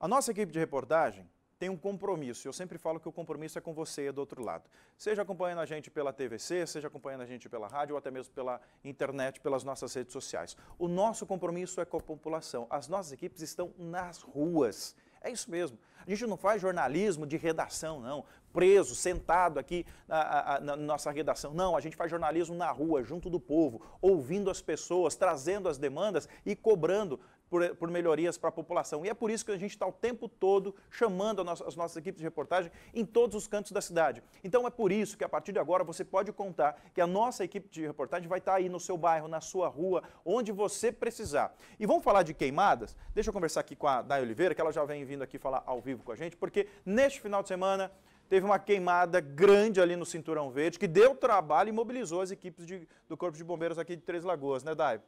A nossa equipe de reportagem tem um compromisso, eu sempre falo que o compromisso é com você do outro lado. Seja acompanhando a gente pela TVC, seja acompanhando a gente pela rádio ou até mesmo pela internet, pelas nossas redes sociais. O nosso compromisso é com a população, as nossas equipes estão nas ruas. É isso mesmo. A gente não faz jornalismo de redação, não, preso, sentado aqui na nossa redação. Não, a gente faz jornalismo na rua, junto do povo, ouvindo as pessoas, trazendo as demandas e cobrando por melhorias para a população. E é por isso que a gente está o tempo todo chamando as nossas equipes de reportagem em todos os cantos da cidade. Então é por isso que a partir de agora você pode contar que a nossa equipe de reportagem vai estar aí no seu bairro, na sua rua, onde você precisar. E vamos falar de queimadas? Deixa eu conversar aqui com a Day Oliveira, que ela já vem vindo aqui falar ao vivo com a gente, porque neste final de semana teve uma queimada grande ali no Cinturão Verde, que deu trabalho e mobilizou as equipes do Corpo de Bombeiros aqui de Três Lagoas, né, Day?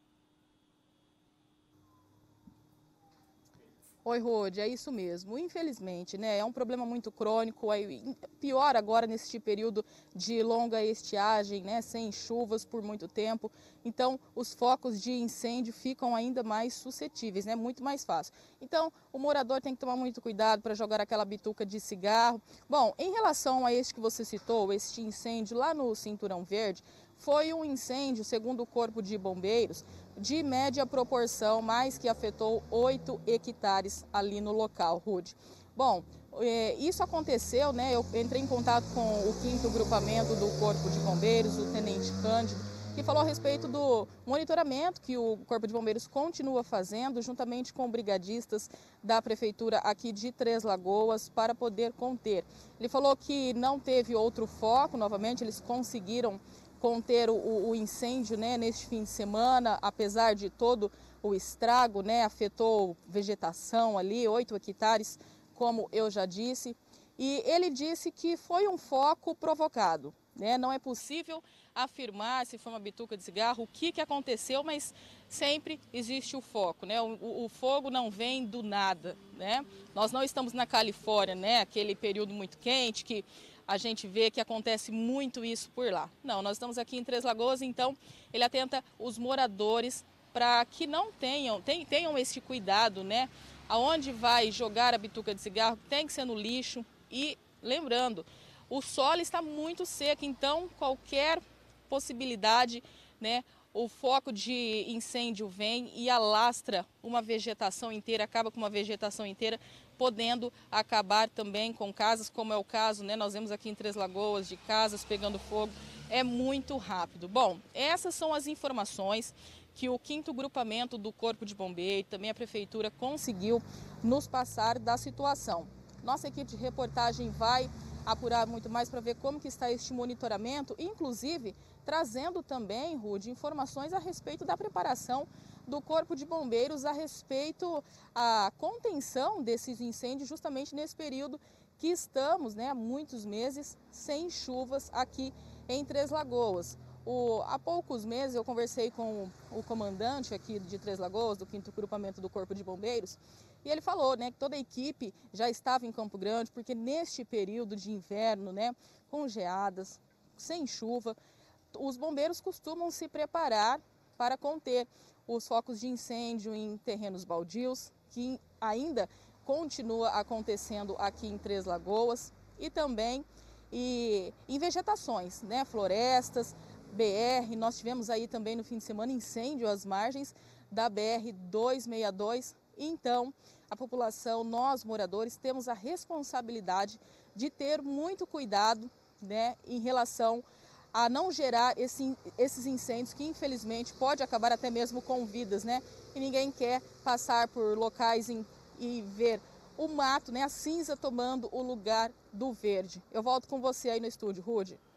Oi, Rode, é isso mesmo. Infelizmente, né, é um problema muito crônico, pior agora nesse período de longa estiagem, né, sem chuvas por muito tempo. Então, os focos de incêndio ficam ainda mais suscetíveis, né, muito mais fácil. Então, o morador tem que tomar muito cuidado para jogar aquela bituca de cigarro. Bom, em relação a este que você citou, este incêndio lá no Cinturão Verde, foi um incêndio, segundo o Corpo de Bombeiros, de média proporção, mas que afetou 8 hectares ali no local, Rude. Bom, isso aconteceu, né? Eu entrei em contato com o 5º grupamento do Corpo de Bombeiros, o Tenente Cândido, que falou a respeito do monitoramento que o Corpo de Bombeiros continua fazendo, juntamente com brigadistas da Prefeitura aqui de Três Lagoas, para poder conter. Ele falou que não teve outro foco, novamente, eles conseguiram conter o incêndio, né, neste fim de semana, apesar de todo o estrago, né, afetou vegetação ali, 8 hectares, como eu já disse, e ele disse que foi um foco provocado, né, não é possível afirmar se foi uma bituca de cigarro, o que aconteceu, mas sempre existe o foco, né, o fogo não vem do nada, né, nós não estamos na Califórnia, né, aquele período muito quente que a gente vê que acontece muito isso por lá. Não, nós estamos aqui em Três Lagoas, então ele atenta os moradores para que não tenham esse cuidado, né? Aonde vai jogar a bituca de cigarro tem que ser no lixo. E lembrando, o solo está muito seco, então qualquer possibilidade, né? O foco de incêndio vem e alastra uma vegetação inteira, acaba com uma vegetação inteira, podendo acabar também com casas, como é o caso, né? Nós vemos aqui em Três Lagoas de casas pegando fogo, é muito rápido. Bom, essas são as informações que o 5º grupamento do Corpo de Bombeiro, também a Prefeitura, conseguiu nos passar da situação. Nossa equipe de reportagem vai apurar muito mais para ver como que está este monitoramento, inclusive trazendo também, Rude, informações a respeito da preparação do Corpo de Bombeiros a respeito à contenção desses incêndios justamente nesse período que estamos, né, há muitos meses sem chuvas aqui em Três Lagoas. Há poucos meses eu conversei com o comandante aqui de Três Lagoas, do 5º grupamento do Corpo de Bombeiros, e ele falou, né, que toda a equipe já estava em Campo Grande, porque neste período de inverno, né, com geadas, sem chuva, os bombeiros costumam se preparar para conter os focos de incêndio em terrenos baldios, que ainda continua acontecendo aqui em Três Lagoas, e também em vegetações, né, florestas, BR. Nós tivemos aí também no fim de semana incêndio às margens da BR-262. Então, a população, nós moradores, temos a responsabilidade de ter muito cuidado, né, em relação a não gerar esses incêndios que infelizmente pode acabar até mesmo com vidas, né? E ninguém quer passar por locais e ver o mato, né, a cinza tomando o lugar do verde. Eu volto com você aí no estúdio, Rude.